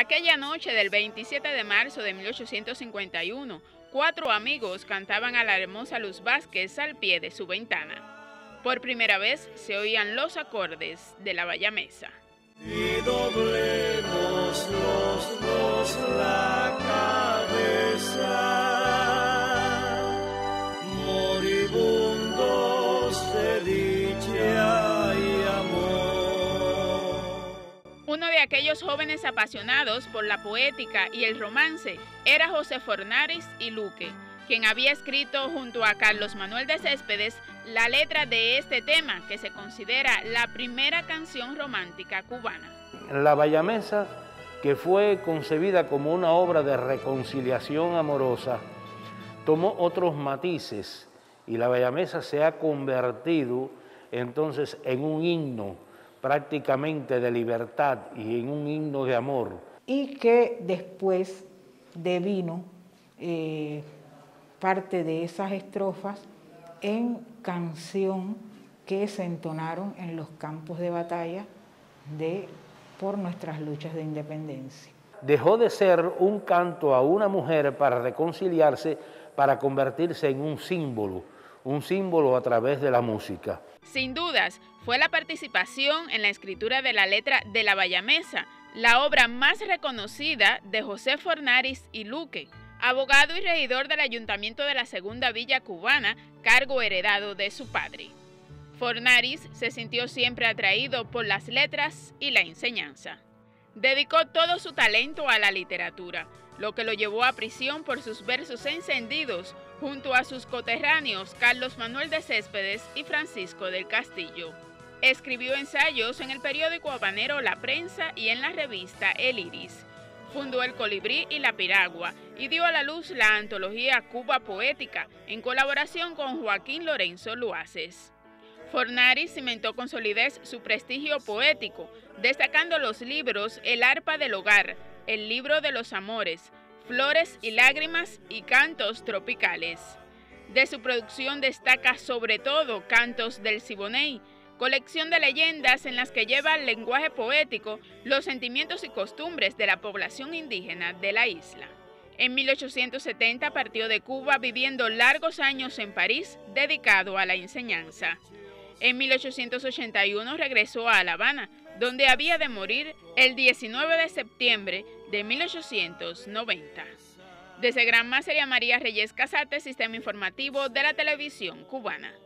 Aquella noche del 27 de marzo de 1851, 4 amigos cantaban a la hermosa Luz Vázquez al pie de su ventana. Por primera vez se oían los acordes de la bayamesa. Y doblemos los dos la cabeza, moribundos de dicha y amor. Uno de aquellos jóvenes apasionados por la poética y el romance era José Fornaris y Luque, quien había escrito junto a Carlos Manuel de Céspedes la letra de este tema, que se considera la primera canción romántica cubana. La bayamesa, que fue concebida como una obra de reconciliación amorosa, tomó otros matices y la bayamesa se ha convertido entonces en un himno prácticamente de libertad y en un himno de amor. Y que después devino parte de esas estrofas en canción que se entonaron en los campos de batalla por nuestras luchas de independencia. Dejó de ser un canto a una mujer para reconciliarse, para convertirse en un símbolo a través de la música. Sin dudas, fue la participación en la escritura de la letra de la bayamesa, la obra más reconocida de José Fornaris y Luque, abogado y regidor del Ayuntamiento de la Segunda Villa Cubana, cargo heredado de su padre. Fornaris se sintió siempre atraído por las letras y la enseñanza. Dedicó todo su talento a la literatura, lo que lo llevó a prisión por sus versos encendidos junto a sus coterráneos Carlos Manuel de Céspedes y Francisco del Castillo. Escribió ensayos en el periódico habanero La Prensa y en la revista El Iris. Fundó El Colibrí y La Piragua y dio a la luz la antología Cuba Poética en colaboración con Joaquín Lorenzo Luaces. Fornaris cimentó con solidez su prestigio poético, destacando los libros El Arpa del Hogar, El Libro de los Amores, Flores y Lágrimas y Cantos Tropicales. De su producción destaca sobre todo Cantos del Siboney, colección de leyendas en las que lleva al lenguaje poético los sentimientos y costumbres de la población indígena de la isla. En 1870 partió de Cuba viviendo largos años en París, dedicado a la enseñanza. En 1881 regresó a La Habana, donde había de morir el 19 de septiembre de 1890. Desde Granma, María Reyes Casate, Sistema Informativo de la Televisión Cubana.